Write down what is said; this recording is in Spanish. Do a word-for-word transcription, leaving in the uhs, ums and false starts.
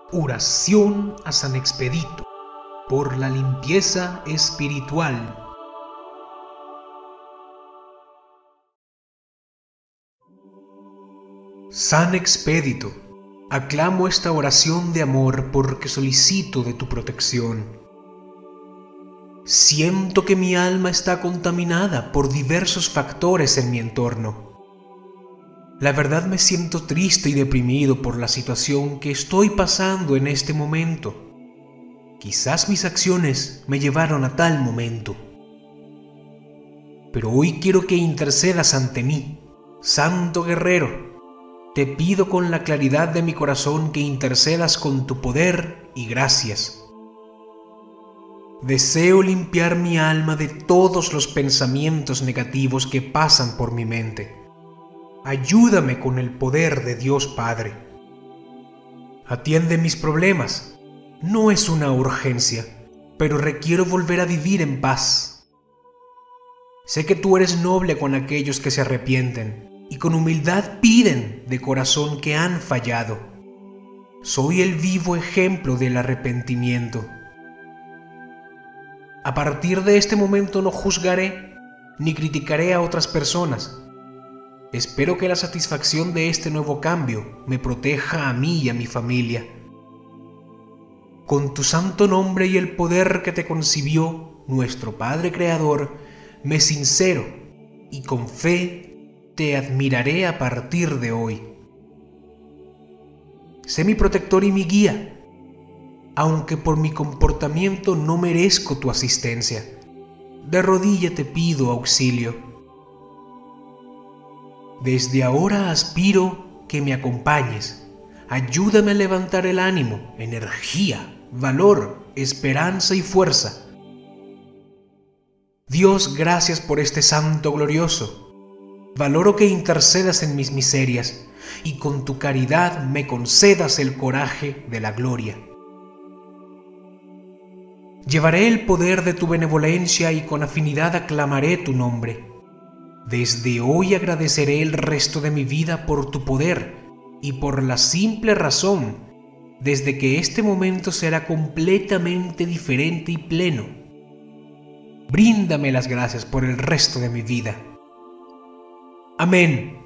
Oración a San Expedito por la limpieza espiritual. San Expedito, aclamo esta oración de amor porque solicito de tu protección. Siento que mi alma está contaminada por diversos factores en mi entorno. La verdad me siento triste y deprimido por la situación que estoy pasando en este momento. Quizás mis acciones me llevaron a tal momento. Pero hoy quiero que intercedas ante mí, Santo Guerrero. Te pido con la claridad de mi corazón que intercedas con tu poder y gracias. Deseo limpiar mi alma de todos los pensamientos negativos que pasan por mi mente. Ayúdame con el poder de Dios Padre. Atiende mis problemas. No es una urgencia, pero requiero volver a vivir en paz. Sé que tú eres noble con aquellos que se arrepienten y con humildad piden de corazón que han fallado. Soy el vivo ejemplo del arrepentimiento. A partir de este momento no juzgaré ni criticaré a otras personas. Espero que la satisfacción de este nuevo cambio me proteja a mí y a mi familia. Con tu santo nombre y el poder que te concibió nuestro Padre Creador, me sincero y con fe te admiraré a partir de hoy. Sé mi protector y mi guía, aunque por mi comportamiento no merezco tu asistencia. De rodilla te pido auxilio. Desde ahora aspiro que me acompañes. Ayúdame a levantar el ánimo, energía, valor, esperanza y fuerza. Dios, gracias por este santo glorioso. Valoro que intercedas en mis miserias y con tu caridad me concedas el coraje de la gloria. Llevaré el poder de tu benevolencia y con afinidad aclamaré tu nombre. Desde hoy agradeceré el resto de mi vida por tu poder y por la simple razón desde que este momento será completamente diferente y pleno. Bríndame las gracias por el resto de mi vida. Amén.